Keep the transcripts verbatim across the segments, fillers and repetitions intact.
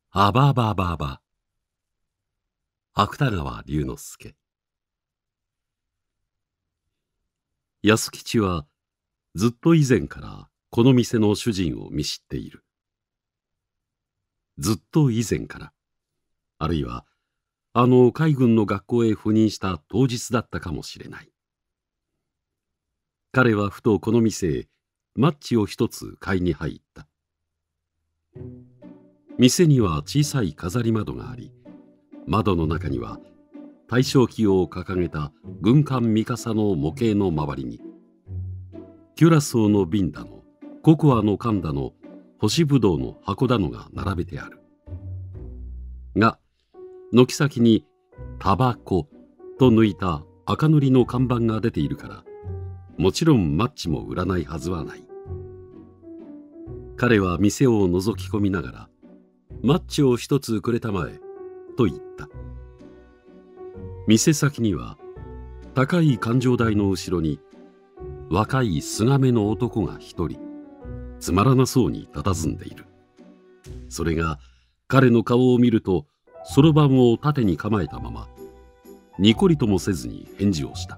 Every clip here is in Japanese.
あばばばば。芥川龍之介。安吉はずっと以前からこの店の主人を見知っている。ずっと以前から、あるいはあの海軍の学校へ赴任した当日だったかもしれない。彼はふとこの店へマッチを一つ買いに入った。店には小さい飾り窓があり、窓の中には大正旗を掲げた軍艦三笠の模型の周りに、キュラソーの瓶だの、ココアの缶だの、干しぶどうの箱だのが並べてある。が、軒先にタバコと抜いた赤塗りの看板が出ているから、もちろんマッチも売らないはずはない。彼は店を覗き込みながら、マッチを一つくれたまえ、と言った。店先には、高い環状台の後ろに、若い菅目の男が一人、つまらなそうに佇んでいる。それが、彼の顔を見ると、そろばんを縦に構えたまま、にこりともせずに返事をした。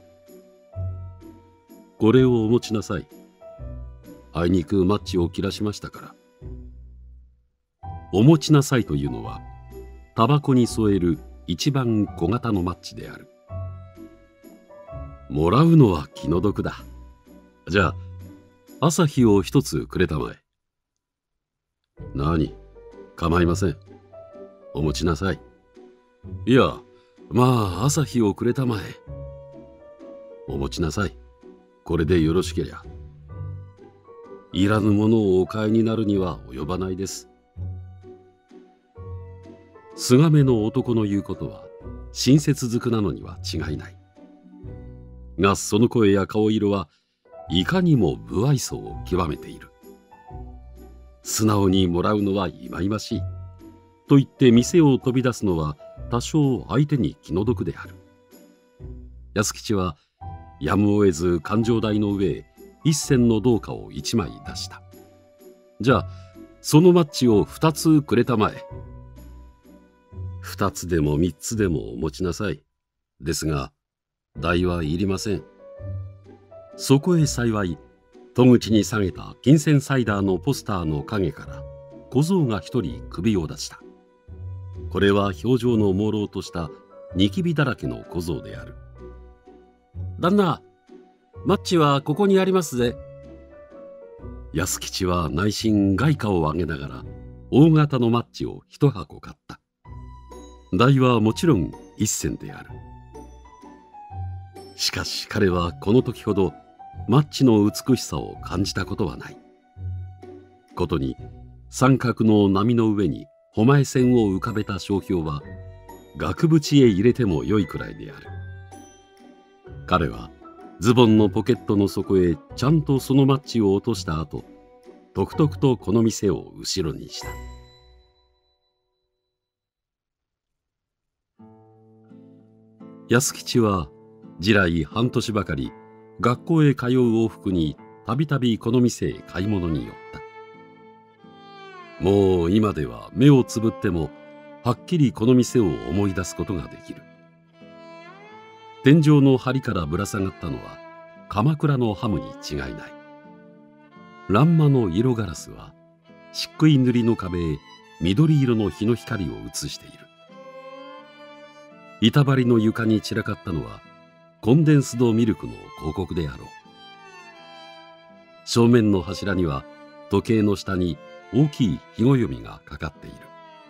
これをお持ちなさい。あいにくマッチを切らしましたから。お持ちなさいというのは、タバコに添える一番小型のマッチである。もらうのは気の毒だ。じゃあ、朝日を一つくれたまえ。何、構いません。お持ちなさい。いや、まあ、朝日をくれたまえ。お持ちなさい。これでよろしけりゃ。いらぬものをお買いになるには及ばないです。菅目の男の言うことは親切づくなのには違いない。がその声や顔色はいかにも無愛想を極めている。素直にもらうのは忌々しいと言って店を飛び出すのは多少相手に気の毒である。安吉はやむを得ず環状台の上へ一銭の銅貨を一枚出した。じゃあそのマッチを二つくれたまえ。二つでも三つでもお持ちなさい。ですが代はいりません。そこへ幸い戸口に下げた金銭サイダーのポスターの陰から小僧が一人首を出した。これは表情の朦朧としたニキビだらけの小僧である。旦那、マッチはここにありますぜ。安吉は内心外貨を上げながら大型のマッチを一箱買った。代はもちろん一銭である。しかし彼はこの時ほどマッチの美しさを感じたことはない。ことに三角の波の上に誉え線を浮かべた商標は額縁へ入れてもよいくらいである。彼はズボンのポケットの底へちゃんとそのマッチを落とした後、とくとくとこの店を後ろにした。安吉は地来半年ばかり学校へ通う往復にたびたびこの店へ買い物に寄った。もう今では目をつぶってもはっきりこの店を思い出すことができる。天井の梁からぶら下がったのは鎌倉のハムに違いない。欄間の色ガラスは漆喰塗りの壁へ緑色の日の光を映している。板張りの床に散らかったのはコンデンスドミルクの広告であろう。正面の柱には時計の下に大きい日暦がかかっている。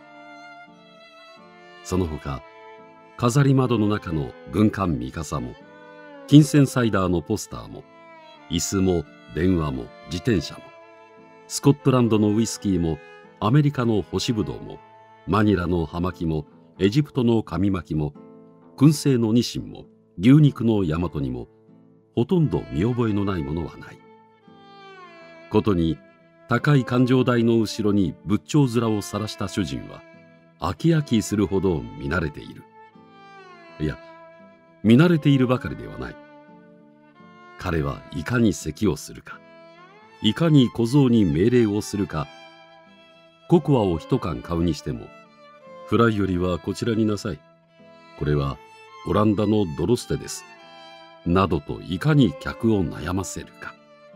その他飾り窓の中の軍艦三笠も金銭サイダーのポスターも椅子も電話も自転車もスコットランドのウイスキーもアメリカの干しぶどうもマニラの葉巻もエジプトの紙巻きも燻製のニシンも牛肉の大和にもほとんど見覚えのないものはない。ことに高い環状台の後ろに仏頂面を晒した主人は飽き飽きするほど見慣れている。いや、見慣れているばかりではない。彼はいかに咳をするか、いかに小僧に命令をするか、 ココアを一缶買うにしても、フライよりはこちらになさい。これはオランダのドロステです。などといかに客を悩ませるか。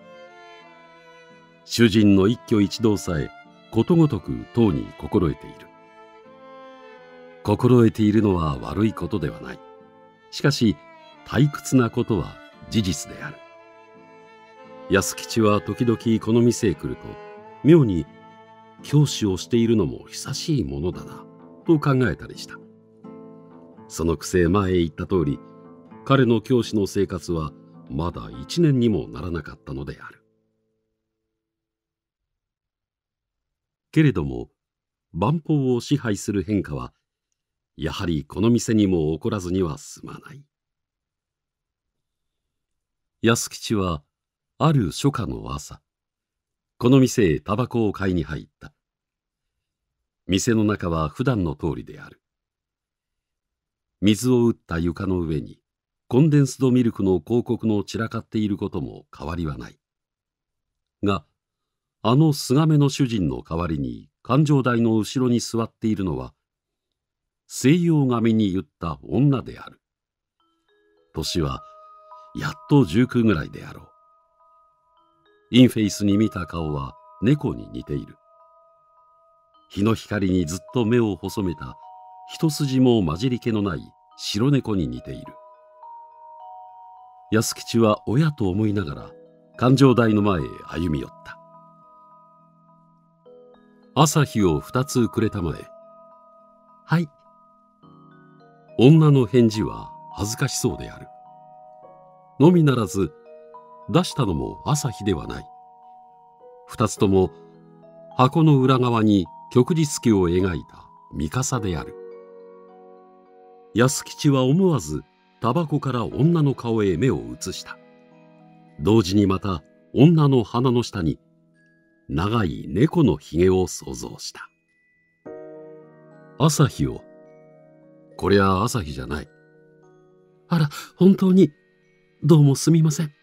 主人の一挙一動さえことごとく当に心得ている。心得ているのは悪いことではない。しかし退屈なことは事実である。安吉は時々この店へ来ると、妙に教師をしているのも久しいものだなと考えたりした。そのくせ前へ言った通り、彼の教師の生活はまだ一年にもならなかったのである。けれども万邦を支配する変化はやはりこの店にも起こらずには済まない。安吉はある初夏の朝、この店へタバコを買いに入った。店の中は普段の通りである。水を打った床の上にコンデンスドミルクの広告の散らかっていることも変わりはない。が、あの菅目の主人の代わりに勘定台の後ろに座っているのは西洋髪に言った女である。年はやっとじゅうきゅうぐらいであろう。インフェイスに見た顔は猫に似ている。日の光にずっと目を細めた一筋も混じり気のない白猫に似ている。安吉は親と思いながら勘定台の前へ歩み寄った。朝日を二つくれたまえ。はい。女の返事は恥ずかしそうである。のみならず出したのも朝日ではない。二つとも箱の裏側に旭日旗を描いた三笠である。安吉は思わずタバコから女の顔へ目を移した。同時にまた女の鼻の下に長い猫のひげを想像した。朝日を。こりゃ朝日じゃない。あら、本当にどうもすみません。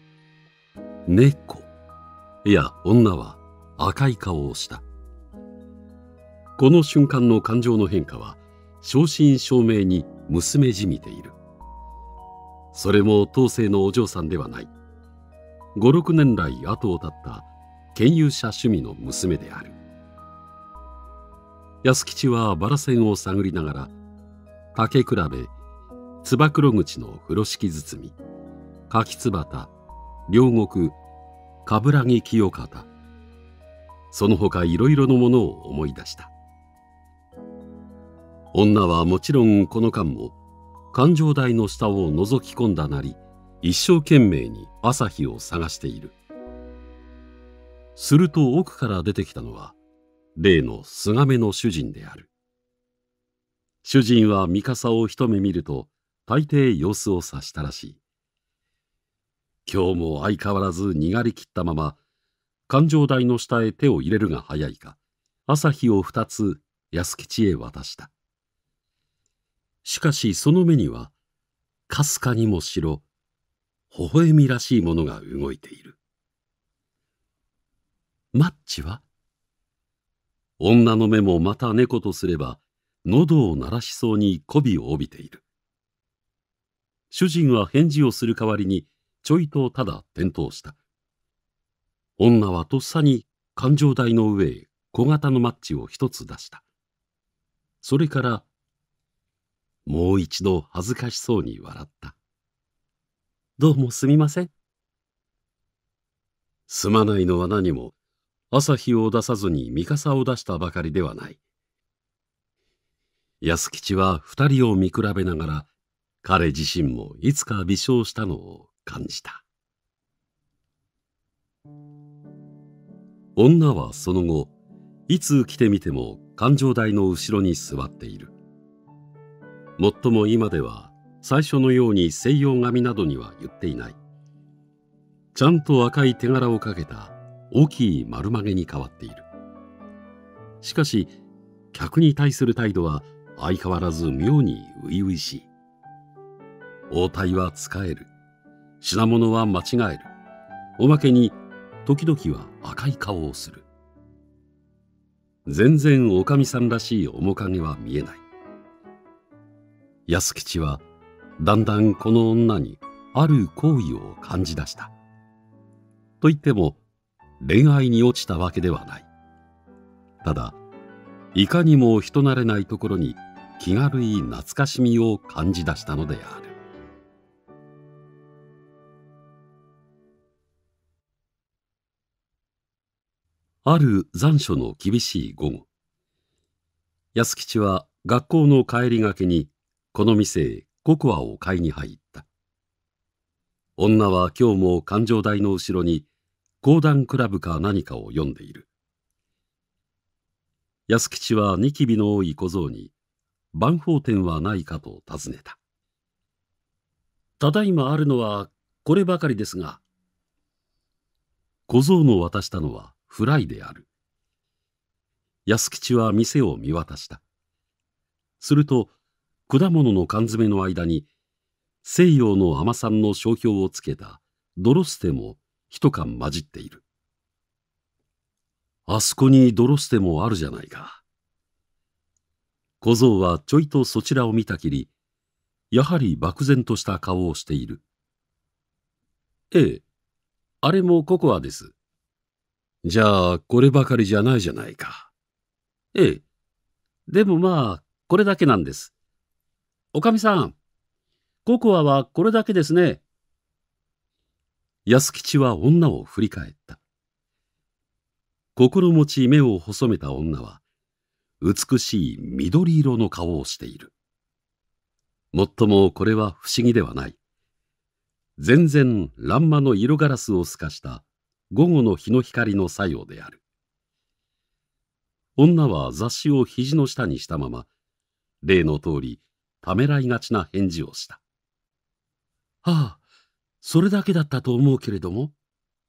猫。いや、女は赤い顔をした。この瞬間の感情の変化は正真正銘に娘じみている。それも当世のお嬢さんではない。五六年来後を絶った研究者趣味の娘である。安吉はバラ線を探りながら竹比べ、つば九郎口の風呂敷包み、柿つばた、両国、冠城清方、その他いろいろのものを思い出した。女はもちろんこの間も勘定台の下を覗き込んだなり、一生懸命に朝日を探している。すると奥から出てきたのは例の菅目の主人である。主人は三笠を一目見ると大抵様子を察したらしい。今日も相変わらずにがりきったまま勘定台の下へ手を入れるが早いか、朝日を二つ安吉へ渡した。しかしその目にはかすかにもしろ微笑みらしいものが動いている。マッチは？女の目もまた猫とすれば喉を鳴らしそうに媚びを帯びている。主人は返事をする代わりにちょいとただ転倒した。女はとっさに勘定台の上へ小型のマッチを一つ出した。それからもう一度恥ずかしそうに笑った。どうもすみません。すまないのは何も朝日を出さずに三笠を出したばかりではない。安吉は二人を見比べながら彼自身もいつか微笑したのを感じた。女はその後いつ来てみても勘定台の後ろに座っている。もっとも今では最初のように西洋髪などには言っていない。ちゃんと赤い手柄をかけた大きい丸曲げに変わっている。しかし客に対する態度は相変わらず妙に初々しい。応対は使える。品物は間違える。おまけに時々は赤い顔をする。 全然おかみさんらしい面影は見えない。安吉はだんだんこの女にある好意を感じ出した。と言っても恋愛に落ちたわけではない。ただいかにも人慣れないところに気軽い懐かしみを感じ出したのである。ある残暑の厳しい午後、安吉は学校の帰りがけにこの店へココアを買いに入った。女は今日も環状台の後ろに講談クラブか何かを読んでいる。安吉はニキビの多い小僧に番法店はないかと尋ねた。ただいまあるのはこればかりですが。小僧の渡したのはフライである。安吉は店を見渡した。すると果物の缶詰の間に西洋の甘さんの商標をつけたドロステも一缶混じっている。あそこにドロステもあるじゃないか。小僧はちょいとそちらを見たきり、やはり漠然とした顔をしている。ええ、あれもココアです。じゃあこればかりじゃないじゃないか。ええ、でもまあこれだけなんです。おかみさん、ココアはこれだけですね。安吉は女を振り返った。心持ち目を細めた女は美しい緑色の顔をしている。もっともこれは不思議ではない。全然欄間の色ガラスを透かした午後の日の光の作用である。女は雑誌を肘の下にしたまま、例の通りためらいがちな返事をした。はあ、それだけだったと思うけれども。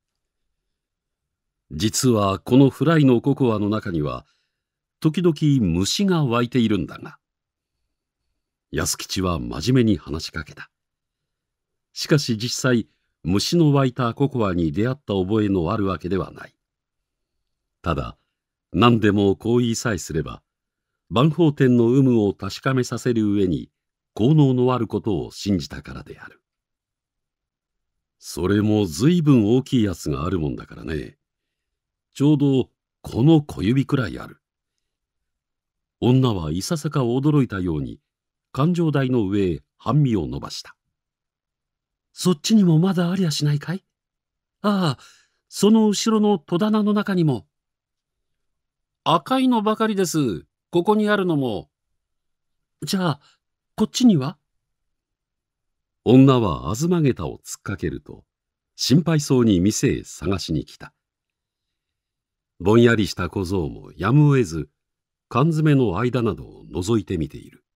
実はこのフライのココアの中には時々虫が湧いているんだが。安吉は真面目に話しかけた。しかし実際虫の湧いたココアに出会った覚えのあるわけではない。ただ何でもこう言いさえすれば番法店の有無を確かめさせる上に効能のあることを信じたからである。それもずいぶん大きいやつがあるもんだからね。ちょうどこの小指くらいある。女はいささか驚いたように環状台の上へ半身を伸ばした。そっちにもまだありゃしないかい？ああ、その後ろの戸棚の中にも。赤いのばかりです。ここにあるのも。じゃあこっちには？女は東下駄を突っかけると心配そうに店へ探しに来た。ぼんやりした小僧もやむを得ず缶詰の間などを覗いてみている。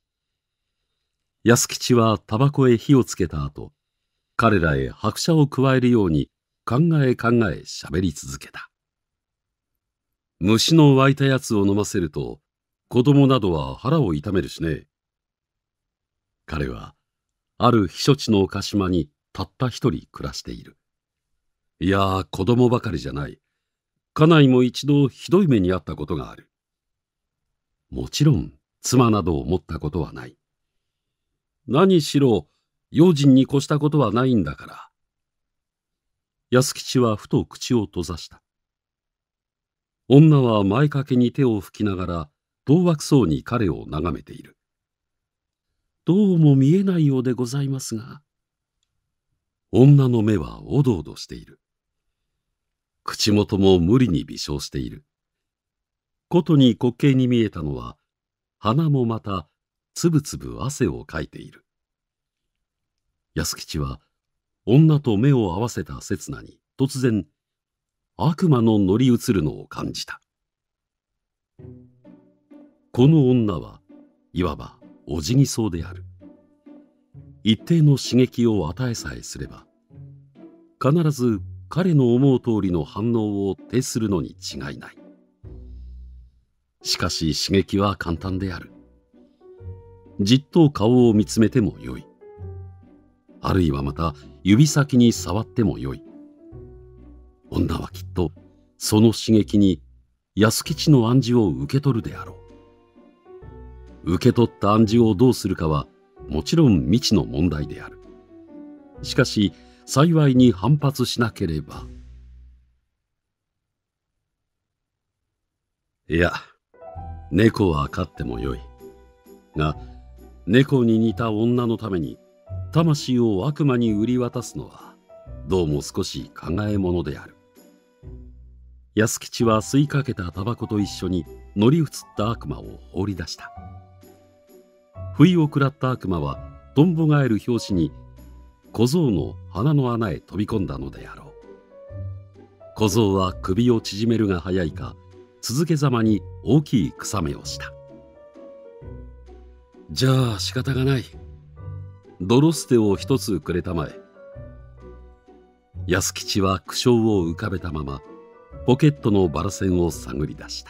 安吉はタバコへ火をつけた後、彼らへ拍車を加えるように考え考え喋り続けた。虫の湧いたやつを飲ませると子供などは腹を痛めるしね。彼はある避暑地の鹿島にたった一人暮らしている。いやー、子供ばかりじゃない。家内も一度ひどい目に遭ったことがある。もちろん妻などを持ったことはない。何しろ用心に越したことはないんだから。安吉はふと口を閉ざした。女は前掛けに手を拭きながら当惑そうに彼を眺めている。どうも見えないようでございますが。女の目はおどおどしている。口元も無理に微笑している。ことに滑稽に見えたのは、鼻もまたつぶつぶ汗をかいている。安吉は女と目を合わせた刹那に突然悪魔の乗り移るのを感じた。この女はいわばおじぎそうである。一定の刺激を与えさえすれば必ず彼の思う通りの反応を呈するのに違いない。しかし刺激は簡単である。じっと顔を見つめてもよい。あるいはまた指先に触ってもよい。女はきっとその刺激に安吉の暗示を受け取るであろう。受け取った暗示をどうするかはもちろん未知の問題である。しかし幸いに反発しなければ。いや、猫は飼ってもよい。が、猫に似た女のために魂を悪魔に売り渡すのはどうも少し考えものである。安吉は吸いかけたタバコと一緒に乗り移った悪魔を放り出した。不意を食らった悪魔はとんぼがえる拍子に小僧の鼻の穴へ飛び込んだのであろう。小僧は首を縮めるが早いか、続けざまに大きい草目をした。じゃあ仕方がない。泥捨てを一つくれたまえ。安吉は苦笑を浮かべたままポケットのバラ線を探り出した。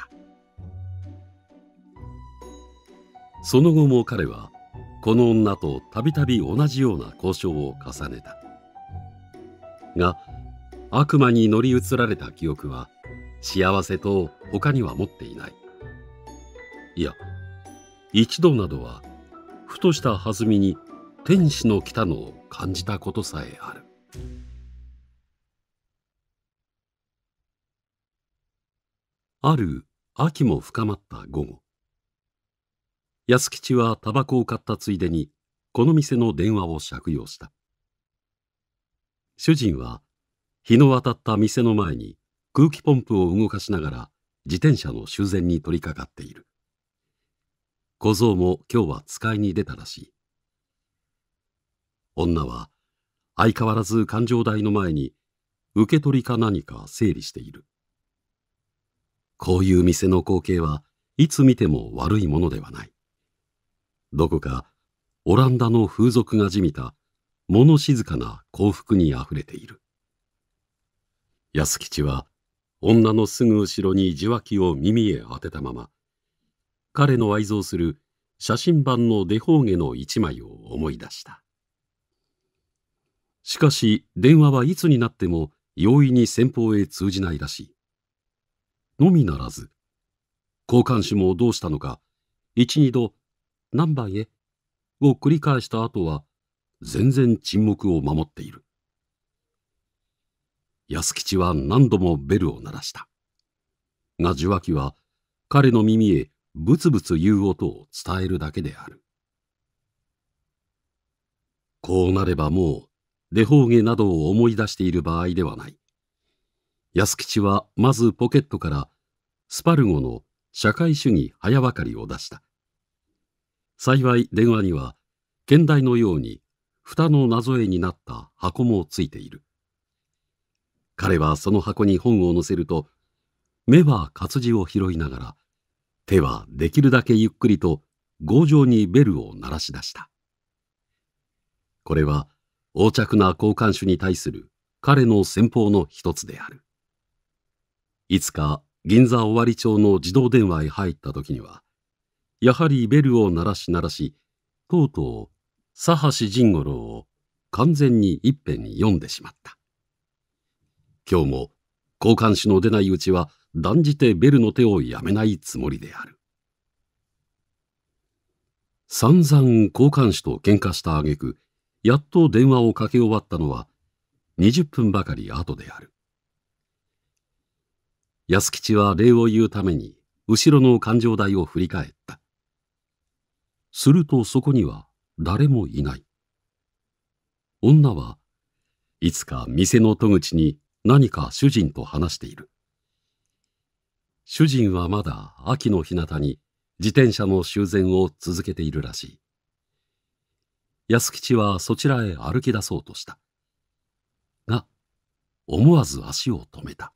その後も彼はこの女とたびたび同じような交渉を重ねた。が悪魔に乗り移られた記憶は幸せと他には持っていない。いや、一度などはふとした弾みに天使の来たのを感じたことさえある。ある秋も深まった午後、安吉はタバコを買ったついでにこの店の電話を借用した。主人は日の当たった店の前に空気ポンプを動かしながら自転車の修繕に取り掛かっている。小僧も今日は使いに出たらしい。女は相変わらず勘定台の前に受け取りか何か整理している。こういう店の光景はいつ見ても悪いものではない。どこかオランダの風俗がじみた物静かな幸福にあふれている。安吉は女のすぐ後ろに受話器を耳へ当てたまま、彼の愛蔵する写真版のデフォーゲの一枚を思い出した。しかし電話はいつになっても容易に先方へ通じないらしい。のみならず、交換手もどうしたのか、一二度何番へを繰り返した後は全然沈黙を守っている。安吉は何度もベルを鳴らした。が受話器は彼の耳へブツブツ言う音を伝えるだけである。こうなればもうデフォーゲなどを思い出している場合ではない。安吉はまずポケットからスパルゴの社会主義早ばかりを出した。幸い電話には現代のように蓋の謎絵になった箱もついている。彼はその箱に本を載せると、目は活字を拾いながら、手はできるだけゆっくりと強情にベルを鳴らし出した。これは横着な交換手に対する彼の戦法の一つである。いつか銀座尾張町の自動電話へ入った時には、やはりベルを鳴らし鳴らし、とうとう佐橋甚五郎を完全に一遍に読んでしまった。今日も交換手の出ないうちは断じてベルの手をやめないつもりである。散々交換手と喧嘩した挙句、やっと電話をかけ終わったのはにじゅっぷんばかり後である。安吉は礼を言うために後ろの勘定台を振り返った。するとそこには誰もいない。女はいつか店の戸口に何か主人と話している。主人はまだ秋の日向に自転車の修繕を続けているらしい。安吉はそちらへ歩き出そうとした。が、思わず足を止めた。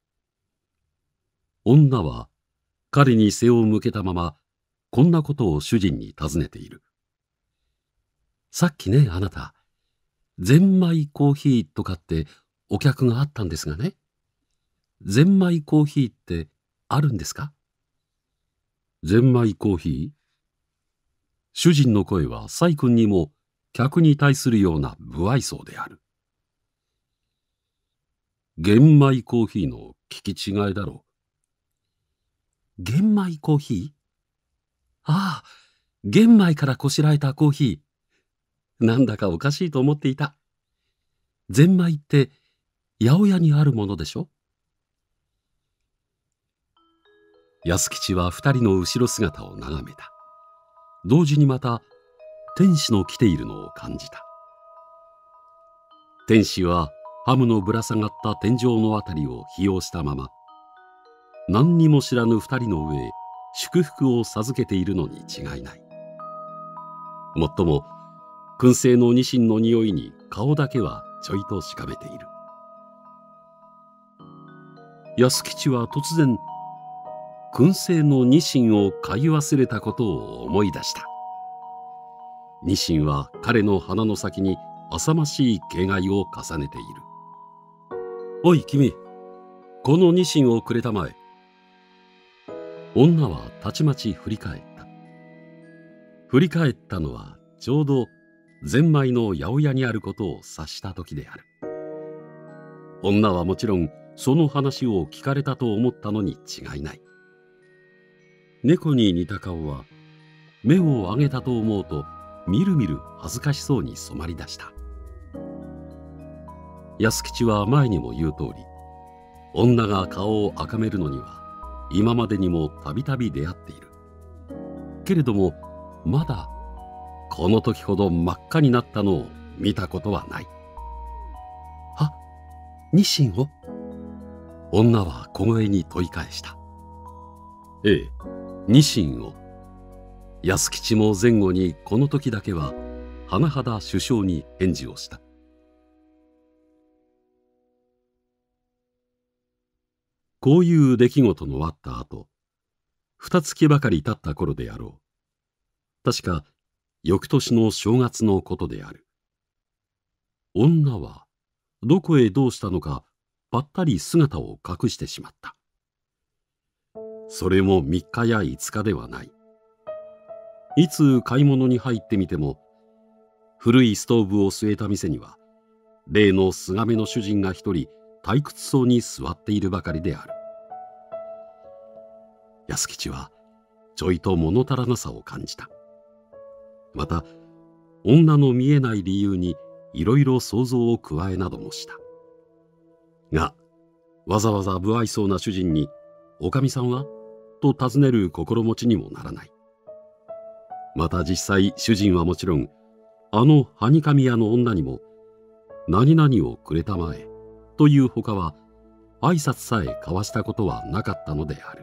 女は彼に背を向けたまま、こんなことを主人に尋ねている。さっきね、あなた、ゼンマイコーヒーとかってお客があったんですがね。ゼンマイコーヒーってあるんですか？ゼンマイコーヒー？主人の声は細君にも客に対するような不愛想である。玄米コーヒーの聞き違いだろう。 玄米コーヒー？ああ、玄米からこしらえたコーヒー。なんだかおかしいと思っていた。ゼンマイって八百屋にあるものでしょ？安吉は二人の後ろ姿を眺めた。同時にまた天使の来ているのを感じた。天使はハムのぶら下がった天井のあたりをひようしたまま、何にも知らぬ二人の上へ祝福を授けているのに違いない。もっとも燻製のニシンの匂いに顔だけはちょいとしかめている。安吉は突然燻製のニシンを買い忘れたことを思い出した。ニシンは彼の鼻の先に浅ましい警戒を重ねている。おい君、このニシンをくれたまえ。女はたちまち振り返った。振り返ったのはちょうどゼンマイの八百屋にあることを察した時である。女はもちろんその話を聞かれたと思ったのに違いない。猫に似た顔は目を上げたと思うとみるみる恥ずかしそうに染まり出した。安吉は前にも言う通り、女が顔を赤めるのには今までにもたびたび出会っている。けれどもまだこの時ほど真っ赤になったのを見たことはない。あ、ニシンを？女は小声に問い返した。ええ、ニシンを。安吉も前後にこの時だけは甚だ首相に返事をした。こういう出来事のあった後、二月ばかり経った頃であろう。確か翌年の正月のことである。女はどこへどうしたのかぱったり姿を隠してしまった。それも三日や五日ではない。いつ買い物に入ってみても、古いストーブを据えた店には例の菅目の主人が一人退屈そうに座っているばかりである。安吉はちょいと物足らなさを感じた。また女の見えない理由にいろいろ想像を加えなどもした。がわざわざ不愛想な主人に「おかみさんは?」と尋ねる心持ちにもならない。また実際主人はもちろんあのはにかみ屋の女にも「何々をくれたまえ」というほかは挨拶さえ交わしたことはなかったのである。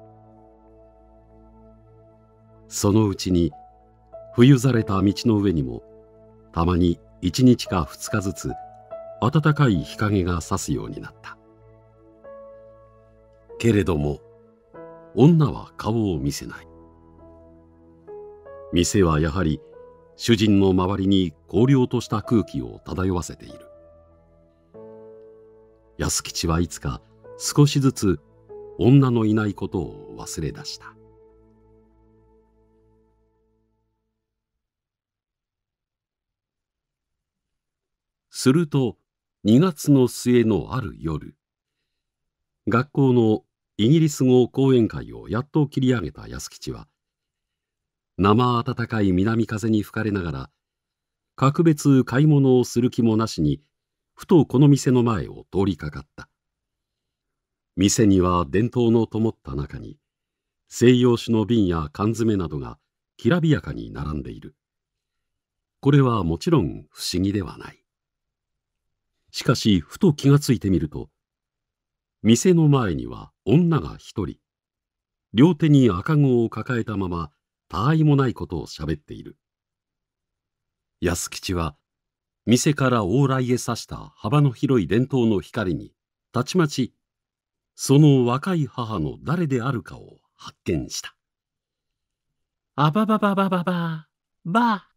そのうちに冬ざれた道の上にもたまに一日か二日ずつ暖かい日陰が差すようになった。けれども女は顔を見せない。店はやはり主人の周りに荒涼とした空気を漂わせている。安吉はいつか少しずつ女のいないことを忘れ出した。するとにがつの末のある夜、学校のイギリス語講演会をやっと切り上げた安吉は、生暖かい南風に吹かれながら格別買い物をする気もなしにふとこの店の前を通りかかった。店には電灯の灯った中に西洋酒の瓶や缶詰などがきらびやかに並んでいる。これはもちろん不思議ではない。しかしふと気がついてみると、店の前には女が一人、両手に赤子を抱えたまま他愛もないことをしゃべっている。安吉は店から往来へ差した幅の広い電灯の光にたちまちその若い母の誰であるかを発見した。あばばばばばばば。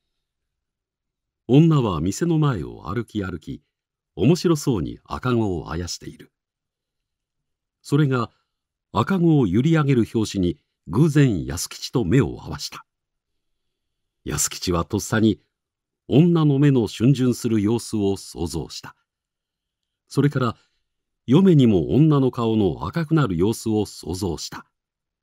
女は店の前を歩き歩き、面白そうに赤子をあやしている。それが赤子を揺り上げる拍子に偶然安吉と目を合わした。安吉はとっさに女の目の逡巡する様子を想像した。それから嫁にも女の顔の赤くなる様子を想像した。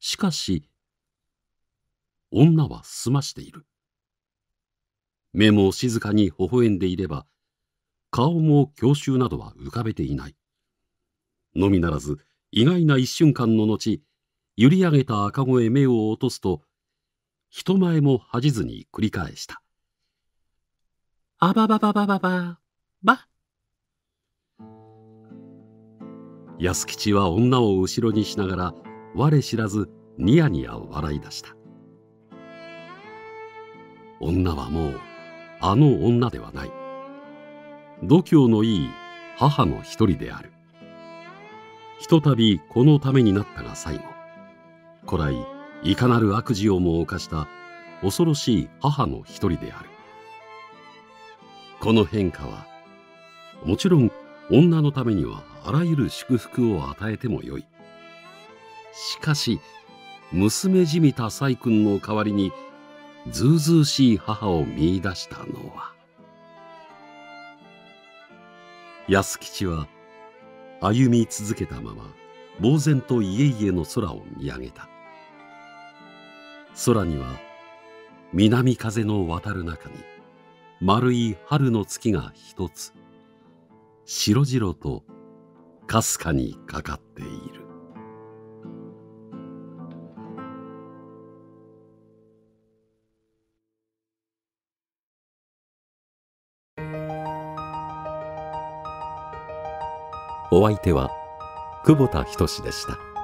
しかし女は澄ましている。目も静かに微笑んでいれば、顔も郷愁などは浮かべていない。のみならず意外な一瞬間の後、揺り上げた赤子へ目を落とすと、人前も恥じずに繰り返した。あばばばばばばば。安吉は女を後ろにしながら我知らずニヤニヤ笑い出した。女はもうあの女ではない。度胸のいい母の一人である。ひとたびこのためになったが最後、古来いかなる悪事をも犯した恐ろしい母の一人である。この変化はもちろん女のためにはあらゆる祝福を与えてもよい。しかし娘じみた細君の代わりにずうずうしい母を見出したのは。安吉は歩み続けたまま呆然と家々の空を見上げた。空には南風の渡る中に丸い春の月が一つ白々とかすかにかかっている。お相手は久保田仁でした。